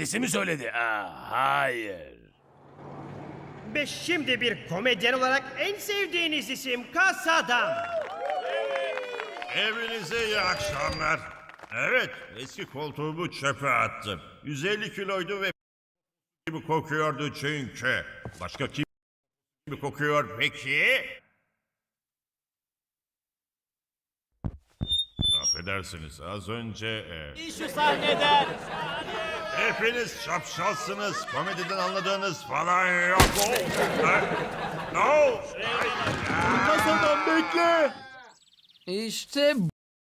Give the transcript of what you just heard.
Sesimi söyledi. Hayır. Ve şimdi bir komedyen olarak en sevdiğiniz isim Kasadam. Evinize iyi akşamlar. Evet, eski koltuğumu çöpe attım. 150 kiloydu ve gibi kokuyordu çünkü. Başka kim gibi kokuyor peki? Affedersiniz, az önce... Şu sahneden. Hepiniz şapşalsınız. Komediden anladığınız falan yok. No! Kasadan bekle. İşte